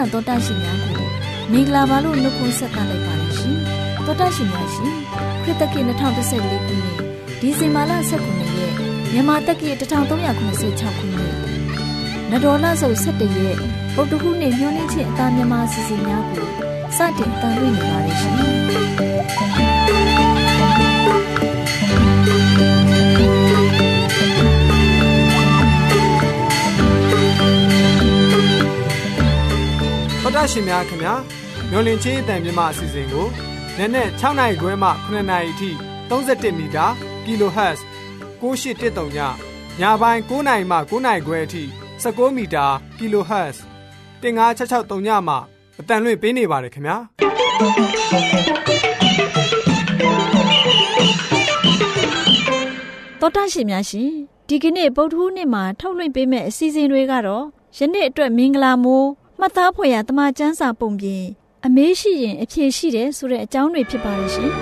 တော်တရှိများကိုမင်္ဂလာပါလို့နှုတ်ခွန်းဆက်သလိုက်ပါတယ်ရှင်တော်တရှိများရှင်ခရစ်တက္ကရာ2014ခုနှစ်ဒီဇင်ဘာလ19ရက်မြန်မာတက္ကရာ1386ခုနှစ်နဒေါ်လဆုပ်17ရက်ပုဒ်တခုနှစ်ညှိုးနှင်းချင်းအသားမြန်မာအစီအစဉ်များကိုစတင်တန်လွှင့်နေပါတယ်ရှင်တော်တာရှင်များခင်ဗျာမျော်လင့်ချင်းအတန်မြမအစီအစဉ်ကိုနေ့နဲ့6နာရီခွဲမှ9နာရီအထိ31မီတာ kHz 9813ညညပိုင်း9နာရီမှ9နာရီခွဲအထိ19မီတာ kHz 15663ညမှအတန်လွှင့်ပေးနေပါတယ်ခင်ဗျာတော်တာရှင်များရှင်ဒီကနေ့ဗုဒ္ဓဟူးနေ့မှာထုတ်လွှင့်ပေးမယ့်အစီအစဉ်တွေကတော့ယနေ့အတွက်မင်္ဂလာမိုးမှတ်သားဖွယ်ရတမန်ကျမ်းစာပုံပြင်အမေးရှိရင်အဖြေရှိတယ်ဆိုတဲ့အကြောင်းတွေဖြစ်ပါလိမ့်ရှင်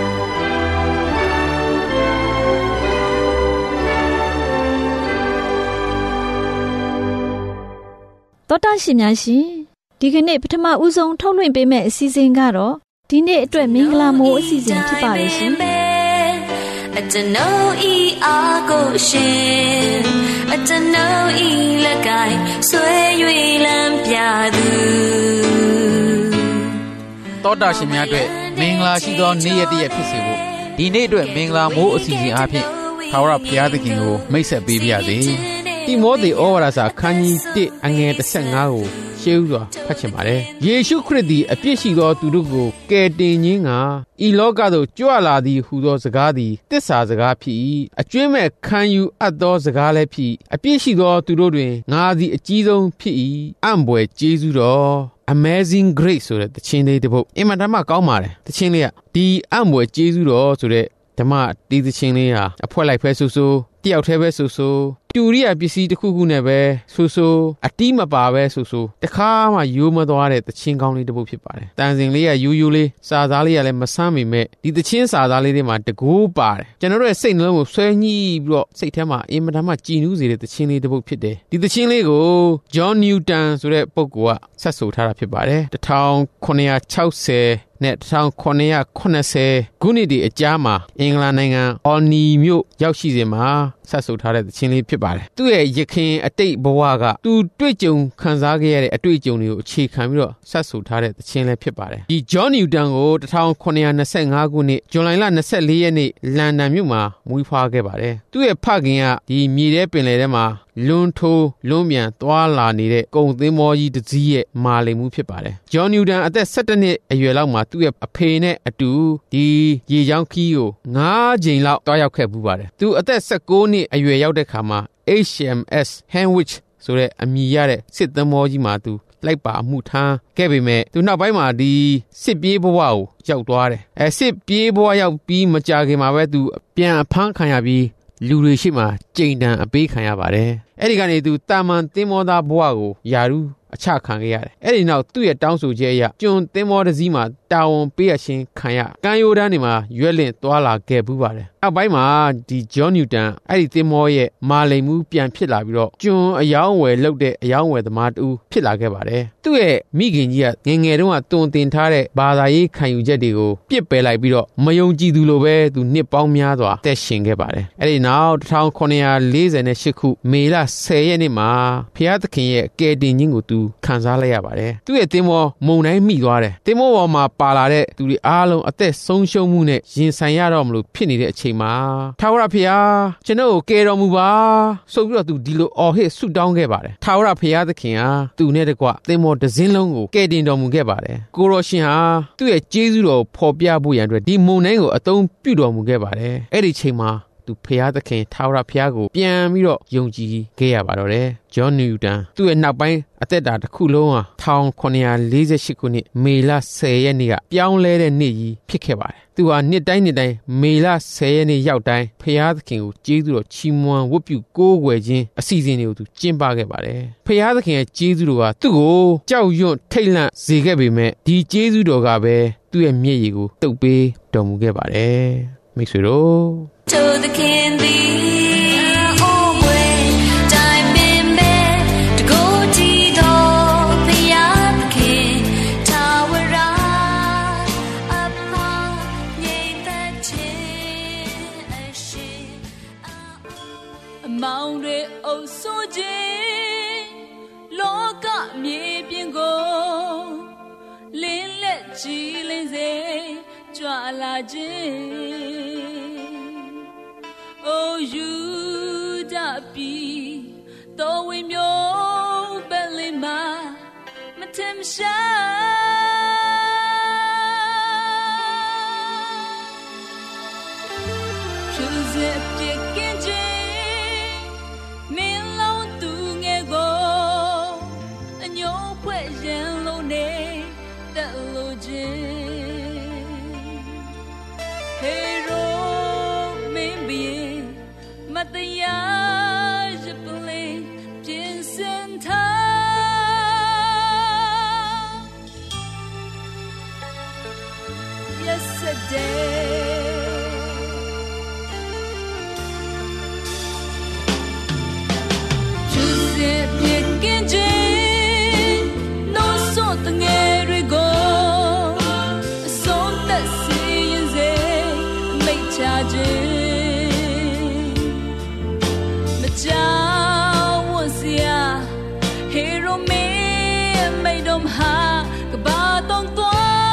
တော်တာရှင်များရှင်ဒီကနေ့ပထမဦးဆုံးထုတ်လွှင့်ပေးမယ့်အစီအစဉ်ကတော့ဒီနေ့အတွက်မင်္ဂလာမိုးအစီအစဉ်ဖြစ်ပါလိမ့်ရှင်အတနိုးဤအားကိုရှင်အတနိုးဤလက်ကင်ဆွဲ၍လမ်းပြသူတောတာရှင်များအတွက်မင်္ဂလာရှိသောနေ့ရက်တစ်ရက်ဖြစ်စေဖို့ဒီနေ့အတွက်မင်္ဂလာမိုးအစီအစဉ်အားဖြင့်ထာဝရဘုရားသခင်ကိုမိတ်ဆက်ပေးပါရစေတိမောသေဩဝါဒစာခန်းကြီး1အငယ်15ကိုရှေးဥစွာဖတ်ချင်ပါတယ်ယေရှုခရစ်သည်အပြစ်ရှိသောသူတို့ကိုကယ်တင်ခြင်းကဤလောကသို့ကြွလာသည်ဟူသောစကားသည်တစ္ဆာစကားဖြစ်၏အကျွမ်းမဲ့ခံယူအပ်သောစကားလည်းဖြစ်အပြစ်ရှိသောသူတို့တွင်ငါသည်အကြီးဆုံးဖြစ်၏အံ့ဘွယ်ကျေးဇူးတော် Amazing Grace ဆိုတဲ့သချင်းလေးတစ်ပုဒ်အင်မတန်မှကောင်းပါတယ်သချင်းလေးကဒီအံ့ဘွယ်ကျေးဇူးတော်ဆိုတဲ့ဓမ္မတီးသချင်းလေးဟာအဖွဲလိုက်ဖဲဆူဆူတယောက်တည်းပဲဆူဆူတူရိယပစ္စည်းတစ်ခုခုနဲ့ပဲဆူဆူအတီးမပါပဲဆူဆူတခါမှယိုးမသွားတဲ့သချင်းကောင်းလေးတစ်ပုဒ်ဖြစ်ပါတယ်တန်စင်လေးကယိုးယိုးလေးစာသားလေးကလည်းမဆမ်းမိမဲ့ဒီသချင်းစာသားလေးတွေမှာတကူပါတယ်ကျွန်တော်တို့ရဲ့စိတ်နှလုံးကိုဆွဲညှိပြီးတော့စိတ်ထဲမှာအင်မတန်မှကြည်နူးစေတဲ့သချင်းလေးတစ်ပုဒ်ဖြစ်တယ်ဒီသချင်းလေးကို John Newton ဆိုတဲ့ပုဂ္ဂိုလ်ကဆက်ဆိုထားတာဖြစ်ပါတယ်1960နဲ့1980ခုနှစ်ဒီအကြားမှာအင်္ဂလန်နိုင်ငံအော်နီမြို့ရောက်ရှိစဉ်မှာဆက်ဆိုထားတဲ့သချင်းလေးဖြစ်ပါတယ်သူ့ရဲ့ယခင်အတိတ်ဘဝကသူတွေ့ကြုံခံစားခဲ့ရတဲ့အတွေ့အကြုံတွေကိုအခြေခံပြီးတော့ဆက်ဆိုထားတဲ့သချင်းလေးဖြစ်ပါတယ်ဒီ John Newton ကို1925ခုနှစ်ဇွန်လ24ရက်နေ့လန်ဒန်မြို့မှာမွေးဖွားခဲ့ပါတယ်သူ့ရဲ့ဖခင်ကဒီမြေထဲပင်လယ်ထဲမှာလွန်ထိုးလွန်မြန်သွားလာနေတဲ့ကုန်သင်္ဘောကြီးတစ်စီးရဲ့မာလိမ်မှုဖြစ်ပါတယ်ဂျွန်နျူတန်အသက်17နှစ်အရွယ်လောက်မှာသူ့ရဲ့အဖေနဲ့အတူဒီရေကြောင်းခီးကို9ကြိမ်လောက်တွားရောက်ခဲ့ပူပါတယ်သူအသက်19နှစ်အရွယ်ရောက်တဲ့ခါမှာ HMS Hanwich ဆိုတဲ့အမည်ရတဲ့စစ်သင်္ဘောကြီးမှာသူလိုက်ပါအမှုထမ်းခဲ့ပေမဲ့သူနောက်ပိုင်းမှာဒီစစ်ပြေးဘဝကိုရောက်သွားတယ်စစ်ပြေးဘဝရောက်ပြီးမကြာခင်မှာပဲသူပြန်ဖမ်းခံရပြီးလူတွေရှိမှကြိမ်တန်အပေးခံရပါတယ်အဲ့ဒီကနေသူတာမန်သင်္ဘောသားဘဝကိုယာရုအချခံခဲ့ရတယ်အဲ့ဒီနောက်သူ့ရဲ့တောင်းဆိုချက်အရကျွန်သင်္ဘောတစ်စီးမှာတာဝန်ပေးရခြင်းခံရကမ်းရိုးတန်းတွေမှာရွက်လင့်သွားလာခဲ့ပူးပါတယ်နောက်ပိုင်းမှာဒီဂျွန်နျူတန်အဲ့ဒီသင်္ဘောရဲ့မာလိမ်မှုပြန်ဖြစ်လာပြီးတော့ကျွန်အယောင်းဝယ်လုပ်တဲ့အယောင်းဝယ်သမားတူဖြစ်လာခဲ့ပါတယ်သူ့ရဲ့မိခင်ကြီးကငယ်ငယ်တုန်းကတွင်တင်ထားတဲ့ဘာသာရေးခံယူချက်တွေကိုပြစ်ပယ်လိုက်ပြီးတော့မယုံကြည်သူလိုပဲသူနှစ်ပေါင်းများစွာတက်ရှင်ခဲ့ပါတယ်အဲ့ဒီနောက်1948ခုမေလ10ရက်နေ့မှာဖျားသခင်ရဲ့ကယ်တင်ခြင်းကိုသူခံစားလိုက်ရပါတယ်သူ့ရဲ့သင်္ဘောမုန်တိုင်းမိသွားတယ်သင်္ဘောပေါ်မှာပါလာတဲ့သူတွေအားလုံးအသက်ဆုံးရှုံးမှုနဲ့ရင်ဆိုင်ရတော့မလို့ဖြစ်နေတဲ့အချိန်မှာထာဝရဘုရားကျွန်တော်ကိုကယ်တော်မူပါဆိုပြီးတော့သူဒီလိုအော်ဟစ်ဆုတောင်းခဲ့ပါတယ်ထာဝရဘုရားသခင်ဟာသူနဲ့တကွသင်္ဘောတစ်စင်းလုံးကိုကယ်တင်တော်မူခဲ့ပါတယ်ကိုရောရှင်ဟာသူ့ရဲ့ကျေးဇူးတော်ကိုဖော်ပြဖို့ရန်အတွက်ဒီမုန်တိုင်းကိုအသုံးပြုတော်မူခဲ့ပါတယ်အဲ့ဒီချိန်မှာသူဖျားသခင်ထာဝရဘုရားကိုပြန်ပြီးတော့ယုံကြည်ခဲ့ရပါတော့တယ်ဂျွန်နျူတန်သူ့ရဲ့နောက်ပိုင်းအသက်တာတစ်ခုလုံးဟာ1948ခုနှစ်မေလ10ရက်နေ့ကပြောင်းလဲတဲ့နေ့ကြီးဖြစ်ခဲ့ပါတယ်သူဟာနှစ်တိုင်းမေလ10ရက်နေ့ရောက်တိုင်းဖျားသခင်ကိုကျေးဇူးတော်ချီးမွမ်းဝတ်ပြုကိုးကွယ်ခြင်းအစီအစဉ်တွေကိုသူကျင်းပခဲ့ပါတယ်ဖျားသခင်ရဲ့ကျေးဇူးတော်ကသူ့ကိုကြောက်ရွံ့ထိတ်လန့်စေခဲ့ပေမဲ့ဒီကျေးဇူးတော်ကပဲသူ့ရဲ့မျက်ရည်ကိုတုပ်ပေးတော်မူခဲ့ပါတယ်မိတ်ဆွေတို့ To the king thee always time in bed to go to the မောင်တွေအုပ်စိုးခြင်းလောကမြေပြင်ကိုလင်းလက်ကြည်လင်းစေကြွလာခြင်းအိုယူဒပြည်တော်ဝင်မျိုးပဲလင်းမှာမထင်ရှာဖြူစင်ပြက်ကင်းခြင်းမင်းလုံးသူငယ်ကိုအညိုးဖွဲ့ရန်လုံးနေတက်လို့ခြင်းဟေရိုမင်းဘီမတရားရပလေပြင်စင်ထားYesterday Choose picking jin no so the ngeri go so that seeing say make charging macha was ya hero me made them ha ba tong to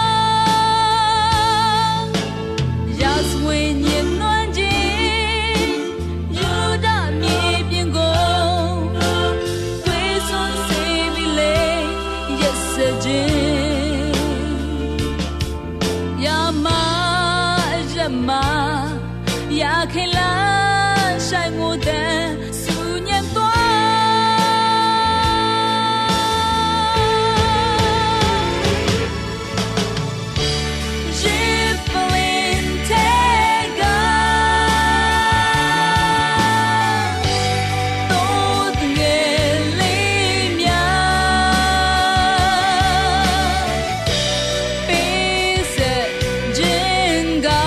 Ya khela sai ngô tan su nhân toa Jiplin tega to nghe lim ya pise jinga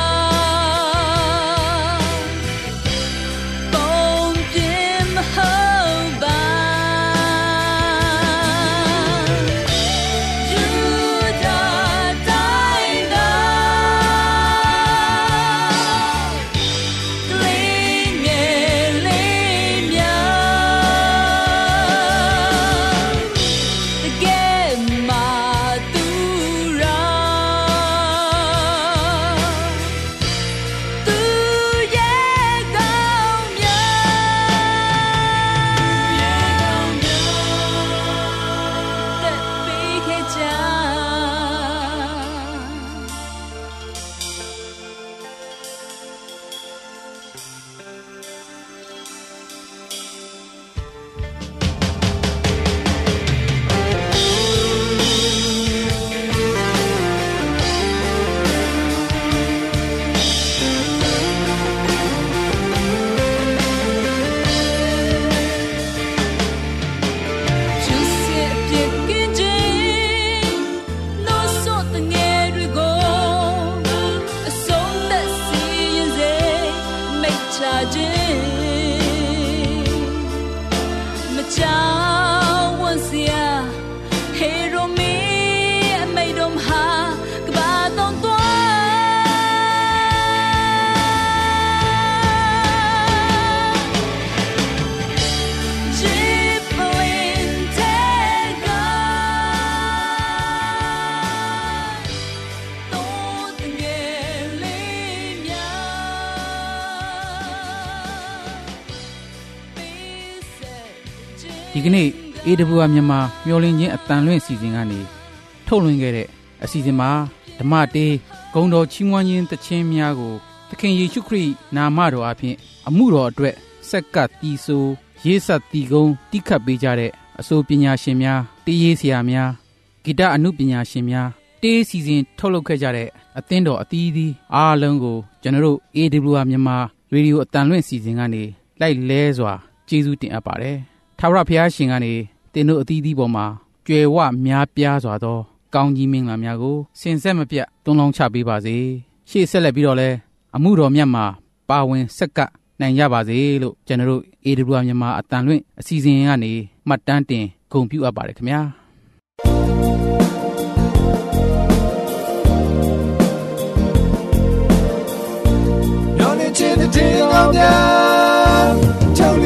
ဒီကနေ့ AWR မြန်မာမျော်လင့်ခြင်းအတန်လွင့်အစီအစဉ်ကနေထုတ်လွှင့်ခဲ့တဲ့အစီအစဉ်မှာဓမ္မတေးဂုဏ်တော်ချီးမွမ်းခြင်းသချင်းများကိုသခင်ယေရှုခရစ်နာမတော်အဖြစ်အမှုတော်အတွက်ဆက်ကပ်တီးဆိုရေးဆက်တီးကုန်းတိခတ်ပေးကြတဲ့အဆိုပညာရှင်များတေးရေးဆရာများဂီတအနုပညာရှင်များတေးစီစဉ်ထုတ်လုပ်ခဲ့ကြတဲ့အသင်းတော်အသီးသီးအားလုံးကိုကျွန်တော်တို့ AWR မြန်မာရေဒီယိုအတန်လွင့်အစီအစဉ်ကနေလိုက်လဲစွာကျေးဇူးတင်အပ်ပါတယ်ထာဝရဘုရားရှင်ကနေတင်တို့အသီးသီးပေါ်မှာကြွယ်ဝများပြားစွာသောကောင်းကြီးမင်္ဂလာများကိုစင်ဆက်မပြတ်တွန်းလောင်းချပေးပါစေရှေ့ဆက်လက်ပြီးတော့လဲအမှုတော်မြတ်မှာပါဝင်ဆက်ကပ်နိုင်ကြပါစေလို့ကျွန်တော်တို့ AWR မြန်မာအတန်လွင့်အစီအစဉ်ကနေမှတ်တမ်းတင်ဂုဏ်ပြုအပ်ပါတယ်ခင်ဗျာမျော်လင့်ခြင်းတဲ့အောင်များ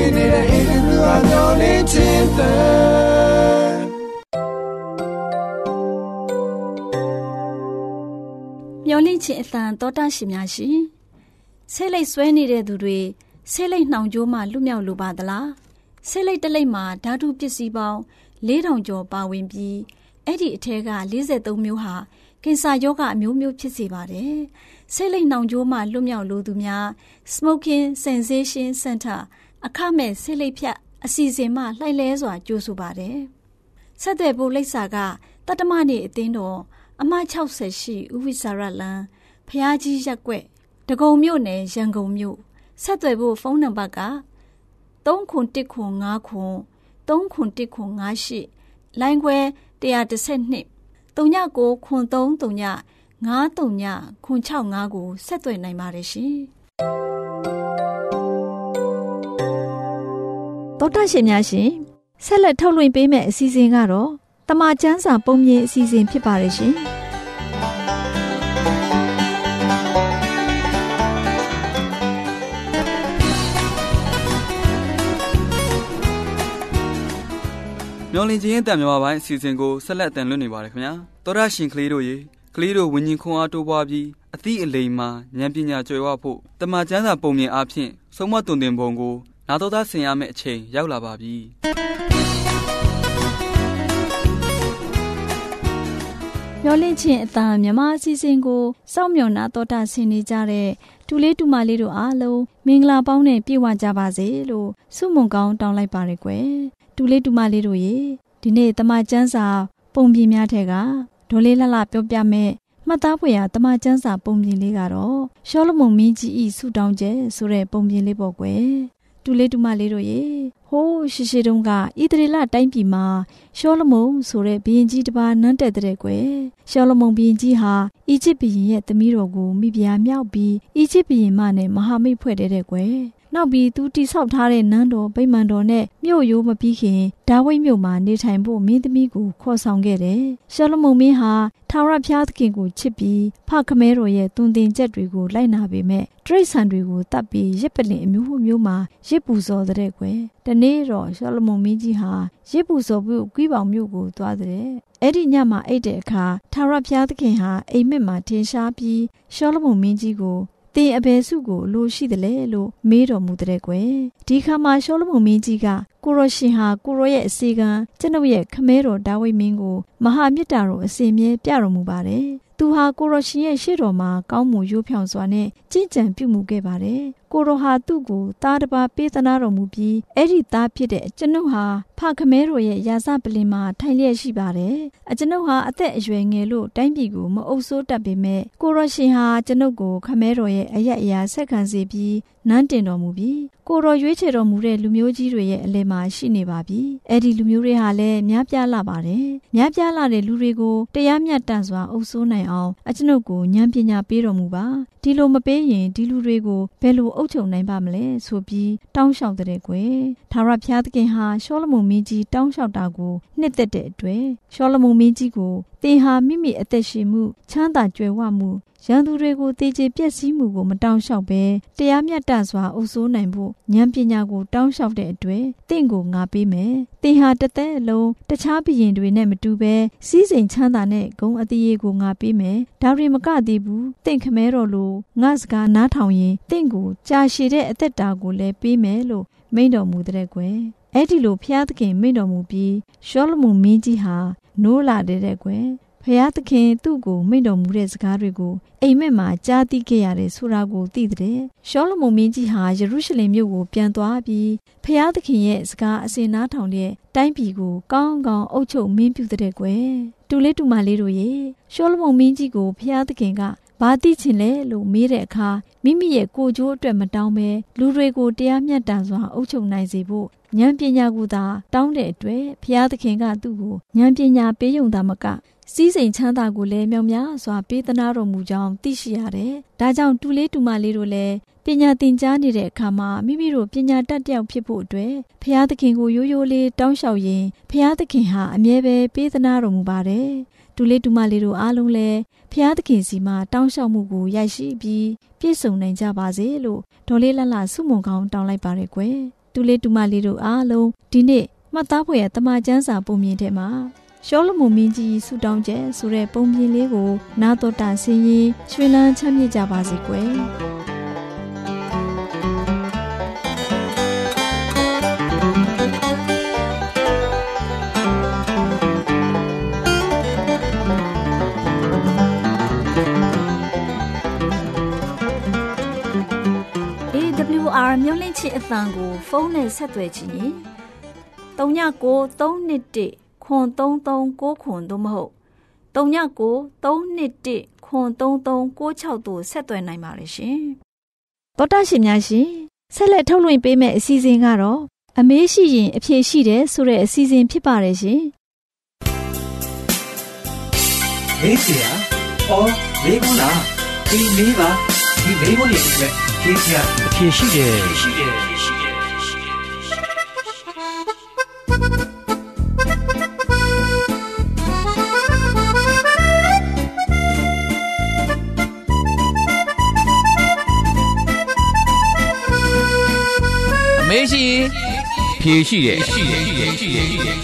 င့်ချင်းအတန်တောတာရှင်များရှင်ဆေးလိပ်ဆွဲနေတဲ့သူတွေဆေးလိပ်နှောင်ကြိုးမှလွတ်မြောက်လိုပါသလားဆေးလိပ်တစ်လိပ်မှာဓာတုပစ္စည်းပေါင်း4000ကျော်ပါဝင်ပြီးအဲ့ဒီအထက်က43မျိုးဟာကင်ဆာရောဂါအမျိုးမျိုးဖြစ်စေပါတယ်ဆေးလိပ်နှောင်ကြိုးမှလွတ်မြောက်လိုသူများ Smoking Cessation Center အခမဲ့ဆေးလိပ်ဖြတ်အစီအစဉ်မှလှိုက်လဲစွာကြိုးဆိုပါတယ်ဆက်သွယ်ဖို့လိပ်စာကတတ္တမနေ့အသင်းတော်အမှတ်60ရှိဥဝိစာရလန်ဖျားကြီးရက်ကွက်ဒဂုံမြို့နယ်ရန်ကုန်မြို့ဆက်သွယ်ဖို့ဖုန်းနံပါတ်က3919 391958လိုင်းခွဲ112 399339 53965ကိုဆက်သွယ်နိုင်ပါတယ်ရှင်သောတာရှင်များရှင်ဆက်လက်ထုတ်လွှင့်ပေးမယ့်အစီအစဉ်ကတော့တမချန်းစာပုံမြင်အစီအစဉ်ဖြစ်ပါတယ်ရှင်မျောလင်းခြင်းတန်မြမပိုင်းအစီအစဉ်ကိုဆက်လက်တင်လွှင့်နေပါတယ်ခင်ဗျာသောတာရှင်ကလေးတို့ရေကလေးတို့ဝิญဉ်ခွန်အားတိုးပွားပြီးအသည့်အလိမ်မှာဉာဏ်ပညာကျွယ်ဝဖို့တမချန်းစာပုံမြင်အားဖြင့်ဆုံးမတွင်တင်ပုံကိုနာတော်သားဆင်ရမယ့်အချိန်ရောက်လာပါပြီမျောလင့်ခြင်းအတန်မြမအစီအစဉ်ကိုစောင့်မျှော်နာတော်တာဆင်နေကြတဲ့တူလေးတူမလေးတို့အားလုံးမင်္ဂလာပေါင်းနဲ့ပြည့်ဝကြပါစေလို့ဆုမွန်ကောင်းတောင်းလိုက်ပါရယ်ကွယ်တူလေးတူမလေးတို့ရေဒီနေ့တမချန်းစာပုံပြင်များထဲကဒေါ်လေးလှလှပြောပြမယ်မှတ်သားဖွယ်ရာတမချန်းစာပုံပြင်လေးကတော့ရှောလမုန်မင်းကြီးဤဆုတောင်းချက်ဆိုတဲ့ပုံပြင်လေးပေါ့ကွယ်တူလေးတူမလေးတို့ရေဟိုးရှိရှိတုန်းကဣသရေလတိုင်းပြည်မှာရှောလမုန်ဆိုတဲ့ဘုရင်ကြီးတစ်ပါးနန်းတက်တဲ့ကွယ်ရှောလမုန်ဘုရင်ကြီးဟာအီဂျစ်ဘုရင်ရဲ့သမီးတော်ကိုမိဖုရားမြောက်ပြီးအီဂျစ်ဘုရင်မနဲ့မဟာမိတ်ဖွဲ့တဲ့ကွယ်နောက်ပြီးသူတိဆောက်ထားတဲ့နန်းတော်ဗိမာန်တော်နဲ့မြို့ရိုးမပြီးခင်ဒါဝိဒ်မြို့မှာနေထိုင်ဖို့မင်းသမီးကိုခေါ်ဆောင်ခဲ့တယ်ရှောလမုန်မင်းဟာထာဝရဘုရားသခင်ကိုချစ်ပြီးဖခမဲတော်ရဲ့သွန်သင်ချက်တွေကိုလိုက်နာပေမဲ့တရိษံတွေကိုတတ်ပြီးရစ်ပလင်အမျိုးမျိုးမှာရစ်ပူဇော်တဲ့ကွယ်တနေ့တော့ရှောလမုန်မင်းကြီးဟာရစ်ပူဇော်ဖို့ကွီးပေါင်မြို့ကိုသွားတဲ့အဲ့ဒီညမှာအိတ်တဲ့အခါထာဝရဘုရားသခင်ဟာအိမ်မက်မှာထင်ရှားပြီးရှောလမုန်မင်းကြီးကိုတင်အဘယ်စုကိုလိုရှိတယ်လဲလို့မေးတော်မူတဲ့ကွယ်ဒီခါမှာရှောလမုန်မင်းကြီးကကိုရရှင်ဟာကိုရရဲ့အစီကံကျွန်ုပ်ရဲ့ခမဲတော်ဒါဝိဒ်မင်းကိုမဟာမြတ်တာတော်အစဉ်မြဲပြတော်မူပါတယ်သူဟာကိုရရှင်ရဲ့ရှေ့တော်မှာကောင်းမှုရိုးဖြောင်စွာနဲ့ကြည်ကြံပြုမှုခဲ့ပါတယ်ကိုရဟာသူ့ကိုသားတစ်ပါးပေးသနာတော်မူပြီးအဲ့ဒီသားဖြစ်တဲ့ကျွန်ုပ်ဟာဖခမဲတော်ရဲ့ရာဇပလင်မှာထိုင်လျက်ရှိပါတယ်ကျွန်ုပ်ဟာအသက်အရွယ်ငယ်လို့တိုင်းပြည်ကိုမအုပ်စိုးတတ်ပေမဲ့ကိုရရှင်ဟာကျွန်ုပ်ကိုခမဲတော်ရဲ့အယက်အရာဆက်ခံစေပြီးနန်းတင်တော်မူပြီးကိုတော်ရွေးချယ်တော်မူတဲ့လူမျိုးကြီးတွေရဲ့အလယ်မှာရှိနေပါပြီအဲ့ဒီလူမျိုးတွေဟာလည်းများပြားလာပါတယ်များပြားလာတဲ့လူတွေကိုတရားမျှတစွာအုပ်စိုးနိုင်အောင်ကျွန်ုပ်ကိုဉာဏ်ပညာပေးတော်မူပါဒီလိုမပေးရင်ဒီလူတွေကိုဘယ်လိုအုပ်ချုပ်နိုင်ပါမလဲဆိုပြီးတောင်းလျှောက်တဲ့ကွယ်ထာဝရဘုရားသခင်ဟာရှောလမုန်မင်းကြီးတောင်းလျှောက်တာကိုနှစ်သက်တဲ့အတွက်ရှောလမုန်မင်းကြီးကိုသင်ဟာမိမိအသက်ရှင်မှုချမ်းသာကြွယ်ဝမှုရန်သူတွေကိုတေချေပျက်စီးမှုကိုမတောင်းလျှောက်ပဲတရားမျှတစွာအုပ်စိုးနိုင်ဖို့ဉာဏ်ပညာကိုတောင်းလျှောက်တဲ့အတွက်သင်ကိုငါပေးမယ်သင်ဟာတစ်သက်အလုံးတခြားဘုရင်တွေနဲ့မတူပဲစီးစိမ်ချမ်းသာနဲ့ဂုဏ်အသရေကိုငါပေးမယ်ဒါတွေမကသေးဘူးသင်ခမဲတော်လိုငါစကားနားထောင်ရင်သင်ကိုကြာရှည်တဲ့အသက်တာကိုလည်းပေးမယ်လို့မိန့်တော်မူတဲ့ကွယ်အဲ့ဒီလိုဘုရားသခင်မိန့်တော်မူပြီးရှောလမုန်မင်းကြီးဟာနိုးလာတဲ့ကွယ်ဘုရားသခင်သူ့ကိုမိန့်တော်မူတဲ့စကားတွေကိုအိမ်မက်မှာကြားသိခဲ့ရတယ်ဆိုတာကိုသိတဲ့ရှောလမုန်မင်းကြီးဟာယေရုရှလင်မြို့ကိုပြန်သွားပြီးဘုရားသခင်ရဲ့စကားအစဉ်နားထောင်တဲ့တိုင်းပြည်ကိုကောင်းကောင်းအုပ်ချုပ်မင်းပြုတဲ့ကွယ်တူလေးတူမလေးတို့ရေရှောလမုန်မင်းကြီးကိုဘုရားသခင်ကဘာသိချင်လဲလို့မေးတဲ့အခါမိမိရဲ့ကိုယ်ကျိုးအတွက်မတောင်းဘဲလူတွေကိုတရားမျှတစွာအုပ်ချုပ်နိုင်စေဖို့ဉာဏ်ပညာကိုသာတောင်းတဲ့အတွက်ဘုရားသခင်ကသူ့ကိုဉာဏ်ပညာပေးယုံတာမကစီးစိမ်ချမ်းသာကိုလည်းမြောက်များစွာပေးသနာတော်မူကြောင်းသိရှိရတယ်။ဒါကြောင့်တူလေးတူမလေးတို့လည်းပညာသင်ကြားနေတဲ့အခါမှာမိမိတို့ပညာတတ်တယောက်ဖြစ်ဖို့အတွက်ဘုရားသခင်ကိုရိုးရိုးလေးတောင်းလျှောက်ရင်ဘုရားသခင်ဟာအမြဲပဲပေးသနာတော်မူပါတယ်။တူလေးတူမလေးတို့အားလုံးလည်းဘုရားသခင်စီမှာတောင်းလျှောက်မှုကိုရရှိပြီးပြည့်စုံနိုင်ကြပါစေလို့ဒေါ်လေးလှလှဆုမွန်ကောင်းတောင်းလိုက်ပါရယ်ကွယ်။တူလေးတူမလေးတို့အားလုံးဒီနေ့မှတ်သားဖွယ်တမန်ကျမ်းစာပုံမြင်ထဲမှာရှောလမုန်မင်းကြီးဆူတောင်းချက်ဆိုတဲ့ပုံပြင်လေးကိုနာတော်တာဆင်းရင်ရွှင်လန်းချမ်းမြေ့ကြပါစေကွယ်AWR မျိုးလင့်ချစ်အသံကိုဖုန်းနဲ့ဆက်သွယ်ချင်ရင်399321ခွန်3369ခွန်သို့မဟုတ်399321ခွန်3396တို့ဆက်သွယ်နိုင်ပါတယ်ရှင်။သောတာရှင်များရှင်ဆက်လက်ထုတ်လွှင့်ပေးမယ့်အစီအစဉ်ကတော့အမေးရှိရင်အဖြေရှိတယ်ဆိုတဲ့အစီအစဉ်ဖြစ်ပါတယ်ရှင်။မေးစရာအော်မေးခွန်းလားဒီမေးပါဒီမေးခွန်းရဲ့အတွက်ဖြေစရာအဖြေရှိတယ်ရှိတယ်မေးရှိဖြေရှိတယ်ရှိတယ်ရှိတယ်ရှိတယ်ရှိတယ်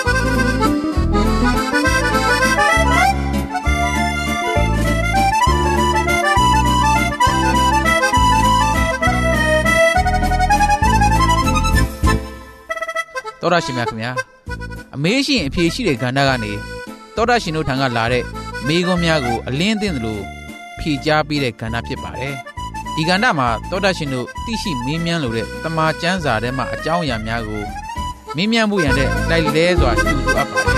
သောတာရှင်များခင်ဗျာအမေးရှိရင်အဖြေရှိတဲ့ကဏ္ဍကနေသောတာရှင်တို့ထံကလာတဲ့မေးခွန်းများကိုအလင်းသိသလိုဖြေကြားပေးတဲ့ကဏ္ဍဖြစ်ပါတယ်ဒီကဏ္ဍမှာသောတာရှင်တို့သိရှိမေးမြန်းလိုတဲ့တမန်ကျမ်းစာထဲမှာအကြောင်းအရာများကိုမေးမြန်းဖို့ရန်တဲ့လိုက်လဲစွာကြိုးစားပါတယ်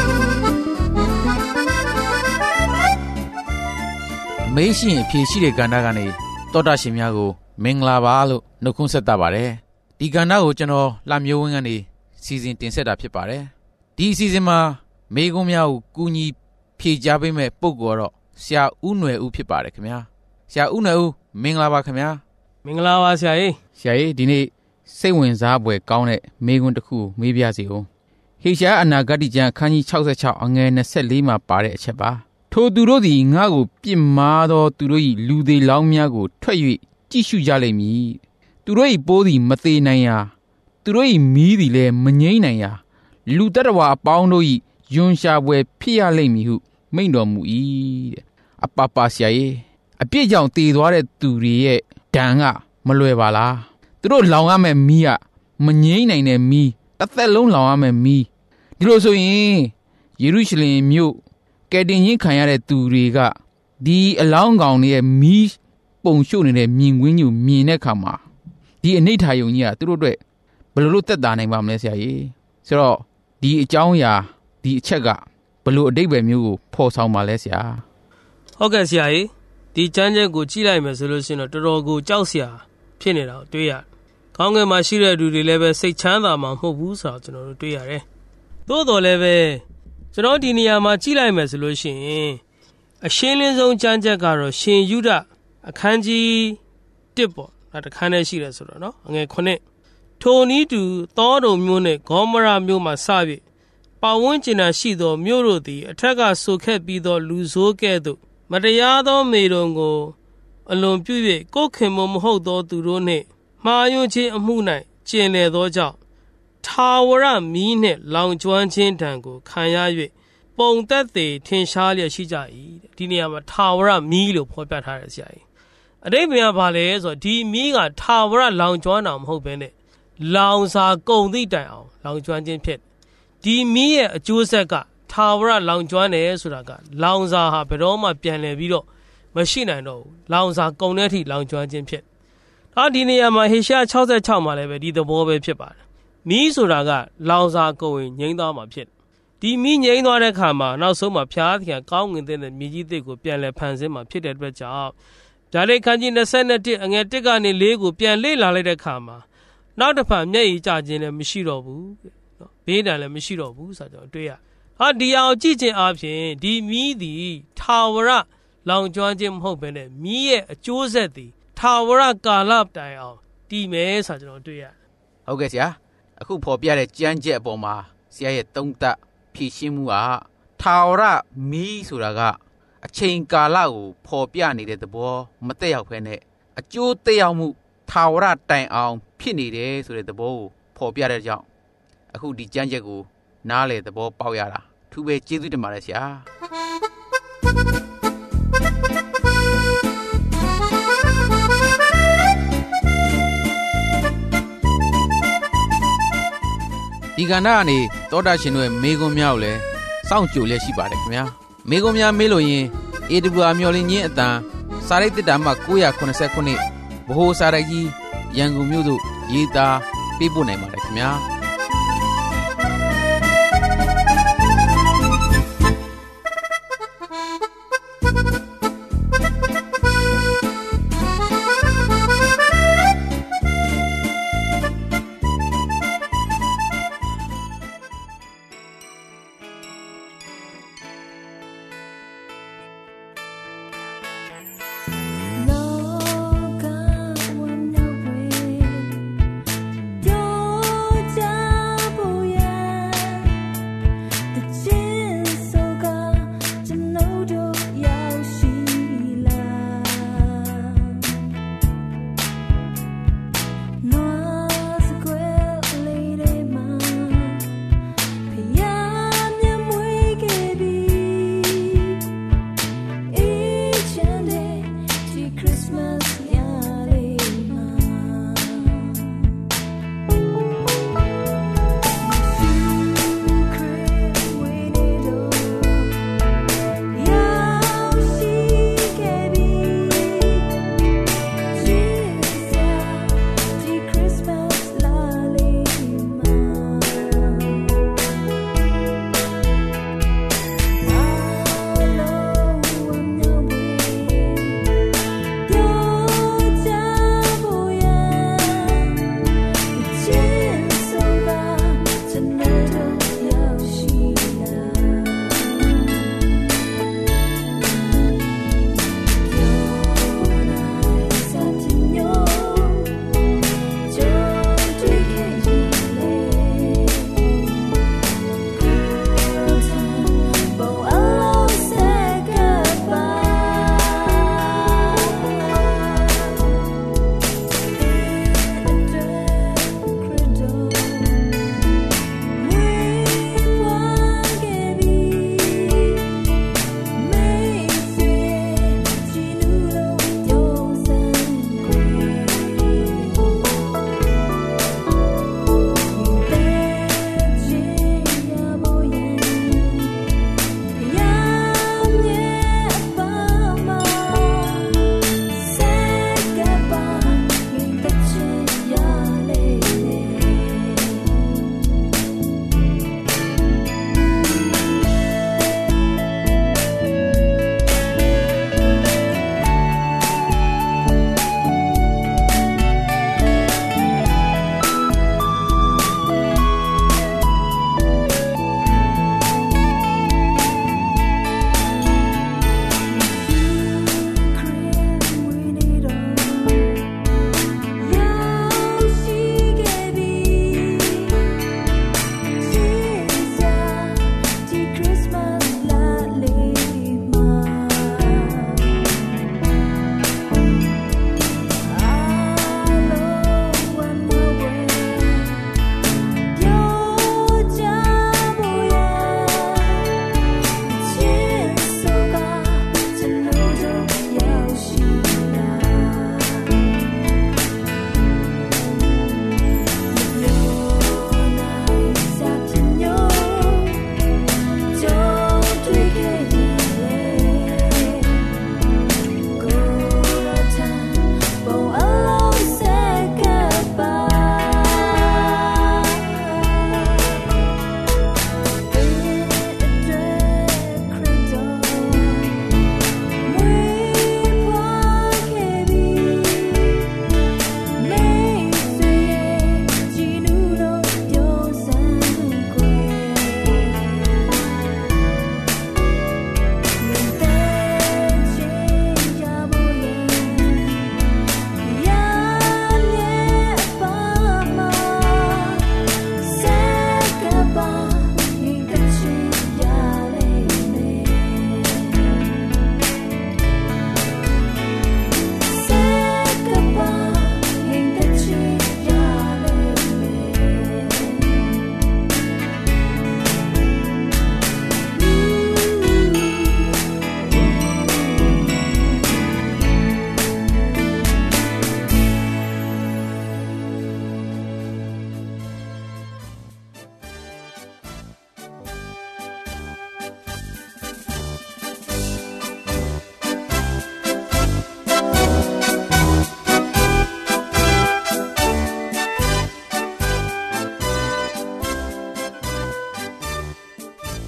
အမေးရှိရင်အဖြေရှိတဲ့ကဏ္ဍကနေသောတာရှင်များကိုမင်္ဂလာပါလို့နှုတ်ခွန်းဆက်တာပါတယ်ဒီကဏ္ဍကိုကျွန်တော်လှမျိုးဝင်းကနေစီစဉ်တင်ဆက်တာဖြစ်ပါတယ်ဒီအစီအစဉ်မှာမေးခွန်းများကိုကူညီဖြေကြားပေးမဲ့ပုဂ္ဂိုလ်တော့ဆရာဦးနွယ်ဦးဖြစ်ပါတယ်ခင်ဗျာဆရာဦးနွယ်ဦးမင်္ဂလာပါခင်ဗျာမင်္ဂလာပါဆရာကြီးဒီနေ့စိတ်ဝင်စားဖွယ်ကောင်းတဲ့မေးခွန်းတစ်ခုမေးပြစီဦးဟေရှာယအနာဂတ်ကျမ်းအခန်းကြီး66အငယ်24မှာပါတဲ့အချက်ပါထိုသူတို့သည်ငါ့ကိုပြစ်မှားသောသူတို့၏လူသေးလောင်းများကိုထွက်၍ကြည့်ရှုကြလိမ့်မည်သူတို့၏ပိုးသည်မသေးနိုင်ရာသူတို့၏မီးသည်လည်းမငြိမ်းနိုင်ရာလူတ attva အပေါင်းတို့၏ယွန်ရှာပွဲဖြစ်ရလိမ့်မည်ဟုမိန့်တော်မူ၏တဲ့အပပဆရာကြီးအပြစ်ကြောင့်တည်သွားတဲ့သူတွေရဲ့ဒဏ်ကမလွယ်ပါလားသူတို့လောင်ရမယ့်မီးကမငြိမ်းနိုင်တဲ့မီးတစ်သက်လုံးလောင်ရမယ့်မီးဒီလိုဆိုရင်ယေရုရှလင်မြို့ကယ်တင်ခြင်းခံရတဲ့သူတွေကဒီအလောင်းကောင်တွေရဲ့မီးပုံရှို့နေတဲ့မြင်ကွင်းကိုမြင်တဲ့အခါမှာဒီအနိဋ္ဌာယုံကြီးကသူတို့အတွက်ဘယ်လိုလုပ်သက်သာနိုင်ပါမလဲဆရာကြီးဆိုတော့ဒီအကြောင်းအရာဒီအချက်ကဘယ်လိုအဓိပ္ပာယ်မျိုးကိုဖော်ဆောင်ပါလဲဆရာဟုတ်ကဲ့ဆရာကြီးဒီကျမ်းချက်ကိုကြည့်လိုက်မယ်ဆိုလို့ရှိရင်တော့တော်တော်ကိုကြောက်စရာဖြစ်နေတာကိုတွေ့ရခေါင်းငယ်မှာရှိတဲ့လူတွေလည်းပဲစိတ်ချမ်းသာမှာမဟုတ်ဘူးဆိုတော့ကျွန်တော်တို့တွေ့ရတယ်သို့တော်လည်းပဲကျွန်တော်ဒီနေရာမှာကြည့်လိုက်မယ်ဆိုလို့ရှိရင်အရှင်းလင်းဆုံးကျမ်းချက်ကတော့ရှင်ယုဒအခန်းကြီး1ပေါ့ဒါတစ်ခန်းနဲ့ရှိတယ်ဆိုတော့နော်အငယ်9ထိုနည်းတူသောဒုံမြို့နှင့်ဂေါမရမြို့မှစ၍ပတ်ဝန်းကျင်၌ရှိသောမြို့တို့သည်အထက်ကဆိုခဲ့ပြီးသောလူဆိုးကဲ့သို့မတရားသောမေတုံကိုအလွန်ပြု၍ကိုယ်ခင်မဟုတ်သောသူတို့နှင့်မှားယွင်းခြင်းအမှု၌ကျင်လည်သောကြောင့်ထာဝရမီးနှင့်လောင်ကျွမ်းခြင်းတံကိုခံရ၍ပုံသက်သေထင်ရှားလျက်ရှိကြ၏ဒီနေရာမှာထာဝရမီးလို့ဖော်ပြထားတယ်ဆရာကြီးအတိတ်ဘယ်မှာလဲဆိုတော့ဒီမီးကထာဝရလောင်ကျွမ်းတာမဟုတ်ဘဲနဲ့လောင်စာကုန်သည့်တိုင်အောင်လောင်ကျွမ်းခြင်းဖြစ်ဒီမီးရဲ့အကျိုးဆက်ကထာဝရလောင်ကျွမ်းတယ်ဆိုတာကလောင်စာဟာဘယ်တော့မှပြန်လည်ပြီးတော့မရှိနိုင်တော့ဘူးလောင်စာကုန်တဲ့အထိလောင်ကျွမ်းခြင်းဖြစ်ဒီနေရာမှာဟေရှာယ66မှာလည်းပဲဒီသဘောပဲဖြစ်ပါတယ်မီးဆိုတာကလောင်စာကုန်ရင်ငြိမ်းသွားမှာဖြစ်ဒီမီးငြိမ်းသွားတဲ့ခါမှာနောက်ဆုံးမှာဖျားသခင်ကောင်းငင်တဲ့မြေကြီးသစ်ကိုပြန်လည်ဖန်ဆင်းမှာဖြစ်တဲ့အတွက်ကြောင့်ဗျာဒိတ်ခန်းကြီး21အငယ်1ကနေ4ကိုပြန်လေ့လာလိုက်တဲ့ခါမှာနောက်တစ်ဖန်မျက်ရည်ကျခြင်းလည်းမရှိတော့ဘူးနော်ဘေးဒဏ်လည်းမရှိတော့ဘူးဆိုတော့တွေ့ရဒီအောင်ကြည့်ခြင်းအပြင်ဒီမီးသည်ထာဝရလောင်ကျွမ်းခြင်းမဟုတ်ဘဲနဲ့မီးရဲ့အကျိုးဆက်သည်ထာဝရကာလတိုင်အောင်တည်မယ်ဆိုတော့တွေ့ရဟုတ်ကဲ့ဆရာအခုဖော်ပြတဲ့ကြမ်းကြက်အပေါ်မှာဆရာရဲ့သုံးသပ်ဖြည့်ရှင်းမှုကထာဝရမီးဆိုတာကအချိန်ကာလကိုဖော်ပြနေတဲ့သဘောမသက်ရောက်ဖ ೇನೆ အကျိုးသက်ရောက်မှုထာဝရတိုင်အောင်ဖြစ်နေတယ်ဆိုတဲ့သဘောကိုဖော်ပြတဲ့ကြောင့်အခုဒီကြမ်းကြက်ကိုနားလေသဘောပေါက်ရတာထထူးပဲကျေးဇူးတင်ပါတယ်ဆရာဒီကဏ္ဍကနေသောတာရှင်တို့ရဲ့မေကွန်းများကိုလည်းစောင့်ကြိုလျက်ရှိပါတယ်ခင်ဗျာမေကွန်းများမေးလို့ရင် AWR မျော်လင့်ခြင်းအတန်စာရိတ်တစ်တာမှ989ဗဟိုစာရိုက်ကြီးရန်ကုန်မြို့သို့ရေးသားပေးပို့နိုင်ပါတယ်ခင်ဗျာလောကဝမ်းမြောက်ွယ်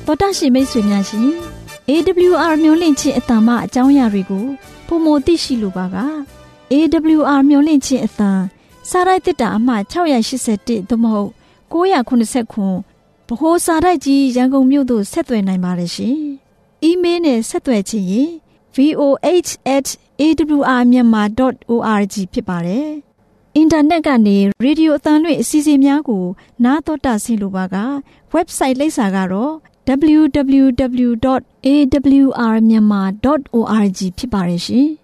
တော်တာရှင်မိတ်ဆွေများရှင် AWR မျိုးလင့်ချင်းအတ္တမအကြောင်းအရာတွေကိုပုံမသိရှိလိုပါက AWR မျိုးလင့်ချင်းအတ္တစာရိုက်တစ်တာအမှ681သို့မဟုတ်989ဗဟိုစာရိုက်ကြီးရန်ကုန်မြို့သို့ဆက်သွယ်နိုင်ပါတယ်ရှင်။ အီးမေးလ်နဲ့ဆက်သွယ်ခြင်းရင် voh@awrmyanmar.org ဖြစ်ပါတယ်။အင်တာနက်ကနေရေဒီယိုအသံလွှင့်အစီအစဉ်များကိုနားတော်တာဆင်လိုပါက website လိပ်စာကတော့ www.awrmyanmar.org ဖြစ်ပါတယ်ရှင်။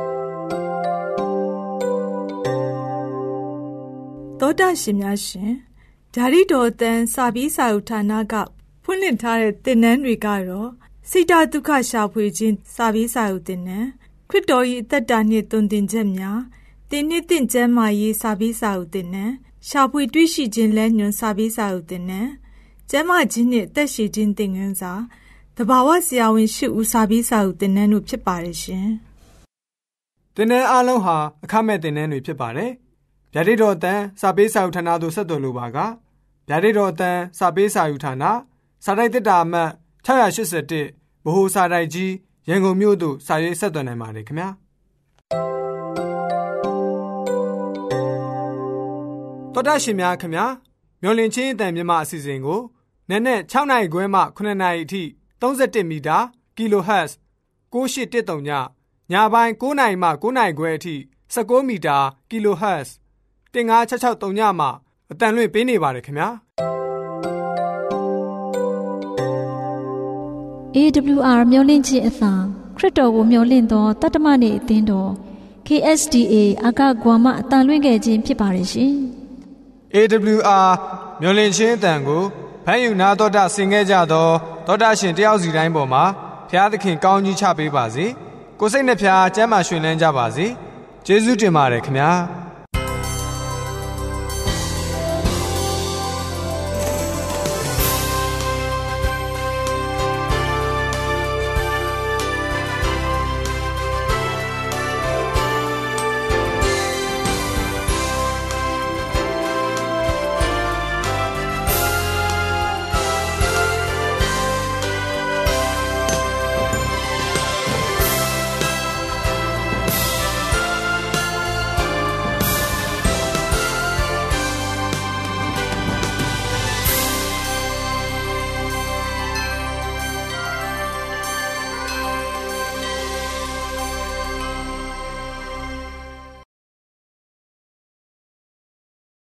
သောတာရှင်များရှင်ဓာရီတော်အတန်းစာပြီးစာဥဌာနကဖွင့်လှစ်ထားတဲ့သင်တန်းတွေကတော့စိတ္တဒုက္ခရှာဖွေခြင်းစာပြီးစာဥသင်တန်းခရစ်တော်၏အသက်တာနှင့်သွန်သင်ချက်များသင်နှစ်သင်ကျမ်းမာရေးစာပြီးစာဥသင်တန်းရှာဖွေတွေ့ရှိခြင်းလဲညွန်စာပြီးစာဥသင်တန်းကျမ်းမာခြင်းနှင့်အသက်ရှိခြင်းသင်ခန်းစာတဘာဝဆရာဝန်ရှိဦးစာပြီးစာဥသင်တန်းတို့ဖြစ်ပါတယ်ရှင်သင်တန်းအားလုံးဟာအခမဲ့သင်တန်းတွေဖြစ်ပါတယ်ဗျာဒိတ်တော်အတန်းစာပေးစာဥဌာနသို့ဆက်သွယ်လိုပါကဗျာဒိတ်တော်အတန်းစာပေးစာဥဌာနစာတိုက်တစ်တာအမှတ်681ဗဟိုစာတိုက်ကြီးရန်ကုန်မြို့သို့စာရေးဆက်သွယ်နိုင်ပါတယ်ခင်ဗျာတော်တာရှင်များခင်ဗျာမျော်လင့်ချင်းအတန်မြမအစီအစဉ်ကိုနက်နက်6နာရီခွဲမှ9နာရီအထိ31မီတာ kHz 9813ညညပိုင်း9နာရီမှ9နာရီခွဲအထိ19မီတာ kHz 15663ညမှအတန်လွှင့်ပေးနေပါတယ်ခင်ဗျာ AWR မျော်လင့်ခြင်းအသံခရစ်တော်ကိုမျော်လင့်သောတတ္တမနေ့အသင်းတော် KSDA အာကဂွာမအတန်လွှင့်ခဲ့ခြင်းဖြစ်ပါတယ်ရှင်။ AWR မျော်လင့်ခြင်းအသံကိုဖန်ယူနာတော်တာဆင်ခဲ့ကြသောတောတာရှင်တယောက်စီတိုင်းပေါ်မှာဘုရားသခင်ကောင်းကြီးချပေးပါစေ။ကိုယ်စိတ်နှဖျားကျမ်းမာရွှင်လန်းကြပါစေ။ကျေးဇူးတင်ပါတယ်ခင်ဗျာ။